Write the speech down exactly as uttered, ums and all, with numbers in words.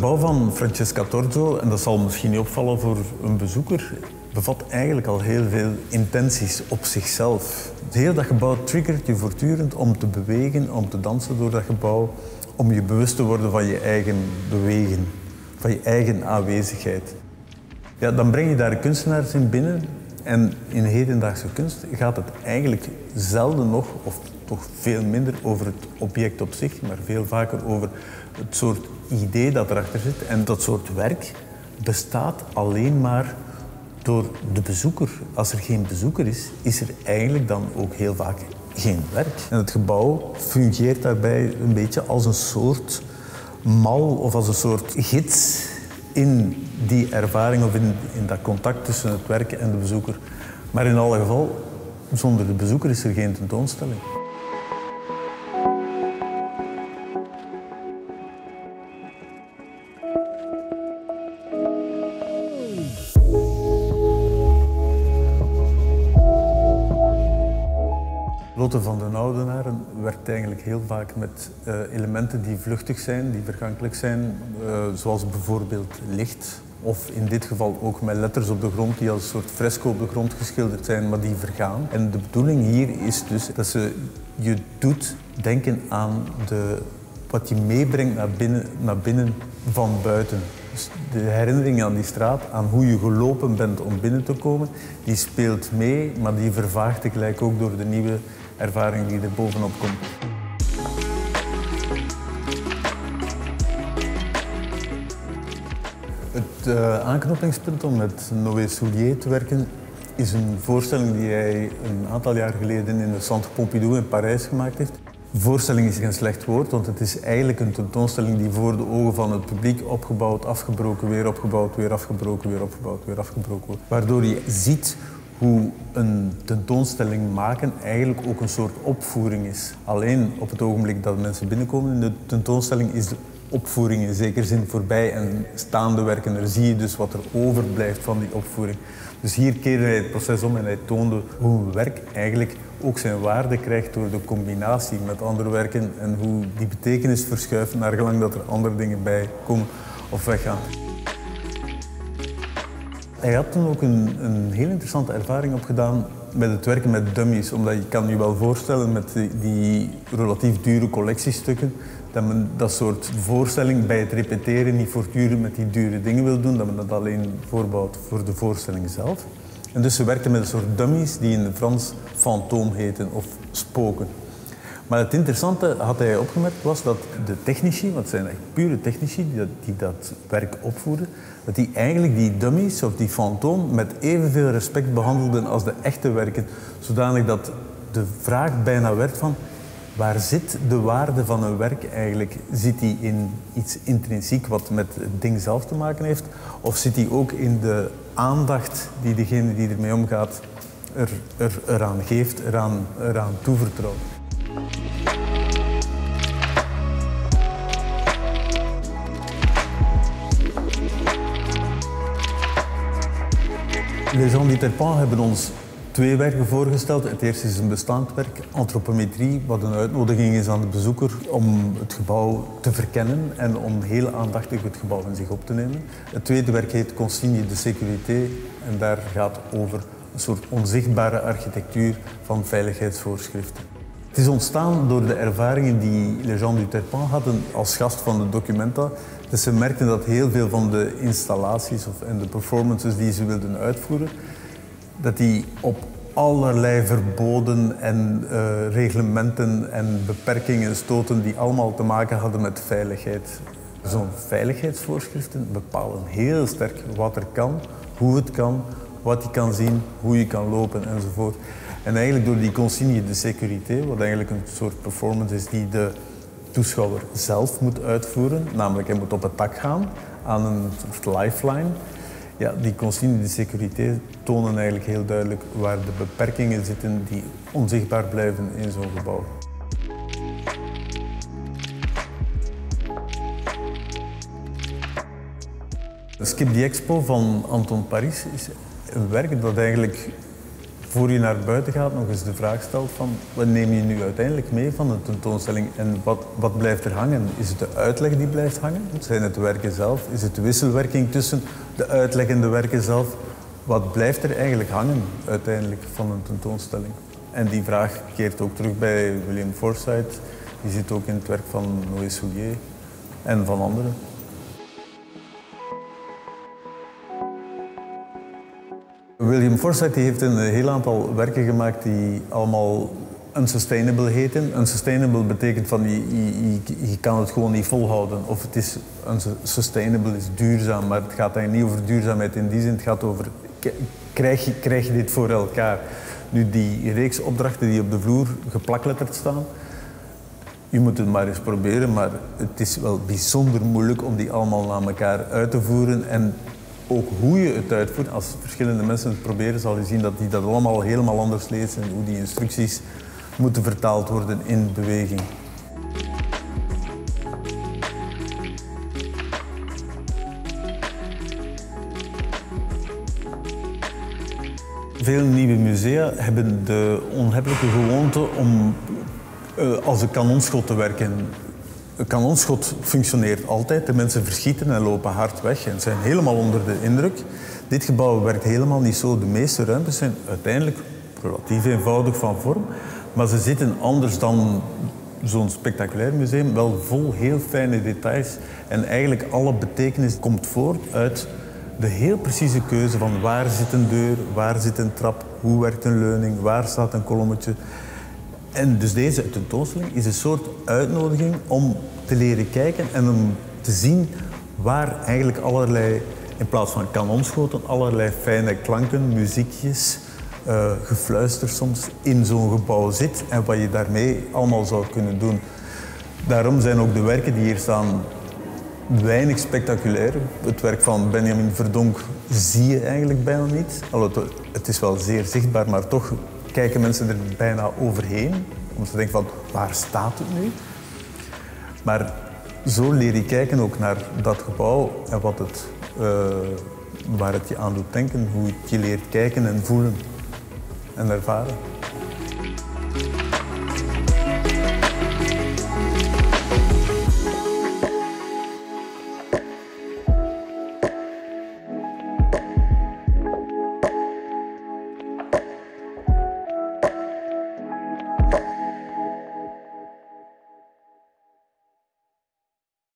gebouw van Francesca Torzo, en dat zal misschien niet opvallen voor een bezoeker, bevat eigenlijk al heel veel intenties op zichzelf. Heel dat gebouw triggert je voortdurend om te bewegen, om te dansen door dat gebouw, om je bewust te worden van je eigen bewegen, van je eigen aanwezigheid. Ja, dan breng je daar kunstenaars in binnen en in hedendaagse kunst gaat het eigenlijk zelden nog, of toch veel minder, over het object op zich, maar veel vaker over het soort idee dat erachter zit. En dat soort werk bestaat alleen maar door de bezoeker. Als er geen bezoeker is, is er eigenlijk dan ook heel vaak geen werk. En het gebouw fungeert daarbij een beetje als een soort mal of als een soort gids in die ervaring of in, in dat contact tussen het werk en de bezoeker. Maar in alle geval, zonder de bezoeker is er geen tentoonstelling. Lotte van den Oudenaren werkt eigenlijk heel vaak met uh, elementen die vluchtig zijn, die vergankelijk zijn, uh, zoals bijvoorbeeld licht. Of in dit geval ook met letters op de grond die als een soort fresco op de grond geschilderd zijn, maar die vergaan. En de bedoeling hier is dus dat ze je doet denken aan de, wat je meebrengt naar binnen, naar binnen van buiten. Dus de herinnering aan die straat, aan hoe je gelopen bent om binnen te komen, die speelt mee, maar die vervaagt tegelijk ook door de nieuwe ervaring die er bovenop komt. Het uh, aanknopingspunt om met Noé Soulier te werken is een voorstelling die hij een aantal jaar geleden in de Centre Pompidou in Parijs gemaakt heeft. Voorstelling is geen slecht woord, want het is eigenlijk een tentoonstelling die voor de ogen van het publiek opgebouwd, afgebroken, weer opgebouwd, weer afgebroken, weer opgebouwd, weer afgebroken wordt. Waardoor je ziet hoe een tentoonstelling maken eigenlijk ook een soort opvoering is. Alleen op het ogenblik dat mensen binnenkomen in de tentoonstelling is de opvoering in zekere zin voorbij en staande werken. Daar zie je dus wat er overblijft van die opvoering. Dus hier keerde hij het proces om en hij toonde hoe een werk eigenlijk ook zijn waarde krijgt door de combinatie met andere werken en hoe die betekenis verschuift naar gelang dat er andere dingen bij komen of weggaan. Hij had toen ook een, een heel interessante ervaring opgedaan met het werken met dummies. Omdat je kan je wel voorstellen met die, die relatief dure collectiestukken dat men dat soort voorstelling bij het repeteren niet voortdurend met die dure dingen wil doen, dat men dat alleen voorbouwt voor de voorstelling zelf. En dus ze werkten met een soort dummies die in het Frans fantoom heten of spoken. Maar het interessante, had hij opgemerkt, was dat de technici, want het zijn echt pure technici die dat, die dat werk opvoeren, dat die eigenlijk die dummies of die fantoom met evenveel respect behandelden als de echte werken. Zodanig dat de vraag bijna werd van, waar zit de waarde van een werk eigenlijk? Zit die in iets intrinsiek wat met het ding zelf te maken heeft? Of zit die ook in de aandacht die degene die ermee omgaat er, er, eraan geeft, eraan, eraan toevertrouwt? Les gens du Terpan hebben ons twee werken voorgesteld. Het eerste is een bestaand werk, Antropometrie, wat een uitnodiging is aan de bezoeker om het gebouw te verkennen en om heel aandachtig het gebouw in zich op te nemen. Het tweede werk heet Consigne de sécurité en daar gaat over een soort onzichtbare architectuur van veiligheidsvoorschriften. Het is ontstaan door de ervaringen die Les gens du Terpan hadden als gast van de Documenta. Dus ze merkten dat heel veel van de installaties of, en de performances die ze wilden uitvoeren, dat die op allerlei verboden en uh, reglementen en beperkingen stoten die allemaal te maken hadden met veiligheid. Zo'n veiligheidsvoorschriften bepalen heel sterk wat er kan, hoe het kan, wat je kan zien, hoe je kan lopen enzovoort. En eigenlijk door die consigne de sécurité, wat eigenlijk een soort performance is die de toeschouwer zelf moet uitvoeren, namelijk hij moet op het dak gaan aan een soort lifeline. Ja, die consigne de sécurité tonen eigenlijk heel duidelijk waar de beperkingen zitten die onzichtbaar blijven in zo'n gebouw. Skip the Expo van Anton Paris is een werk dat eigenlijk voor je naar buiten gaat nog eens de vraag stelt van wat neem je nu uiteindelijk mee van de tentoonstelling en wat, wat blijft er hangen? Is het de uitleg die blijft hangen? Zijn het de werken zelf? Is het de wisselwerking tussen de uitleg en de werken zelf? Wat blijft er eigenlijk hangen uiteindelijk van een tentoonstelling? En die vraag keert ook terug bij William Forsythe. Die zit ook in het werk van Noé Soulier en van anderen. William Forsythe heeft een heel aantal werken gemaakt die allemaal unsustainable heten. Unsustainable betekent van je, je, je kan het gewoon niet volhouden. Of het is unsustainable is duurzaam, maar het gaat eigenlijk niet over duurzaamheid in die zin. Het gaat over, krijg je, krijg je dit voor elkaar? Nu, die reeks opdrachten die op de vloer geplakletterd staan, je moet het maar eens proberen, maar het is wel bijzonder moeilijk om die allemaal naar elkaar uit te voeren. En ook hoe je het uitvoert, als verschillende mensen het proberen, zal je zien dat die dat allemaal helemaal anders lezen en hoe die instructies moeten vertaald worden in beweging. Veel nieuwe musea hebben de onhebbelijke gewoonte om uh, als een kanonschot te werken. Een kanonschot functioneert altijd. De mensen verschieten en lopen hard weg en zijn helemaal onder de indruk. Dit gebouw werkt helemaal niet zo. De meeste ruimtes zijn uiteindelijk relatief eenvoudig van vorm, maar ze zitten anders dan zo'n spectaculair museum, wel vol heel fijne details. En eigenlijk alle betekenis komt voort uit de heel precieze keuze van waar zit een deur, waar zit een trap, hoe werkt een leuning, waar staat een kolommetje. En dus deze tentoonstelling is een soort uitnodiging om te leren kijken en om te zien waar eigenlijk allerlei, in plaats van kanonschoten, allerlei fijne klanken, muziekjes, uh, gefluister soms, in zo'n gebouw zit en wat je daarmee allemaal zou kunnen doen. Daarom zijn ook de werken die hier staan weinig spectaculair. Het werk van Benjamin Verdonk zie je eigenlijk bijna niet. Het is wel zeer zichtbaar, maar toch kijken mensen er bijna overheen. Om te denken van, waar staat het nu? Maar zo leer je kijken ook naar dat gebouw en wat het, uh, waar het je aan doet denken. Hoe het je leert kijken en voelen en ervaren.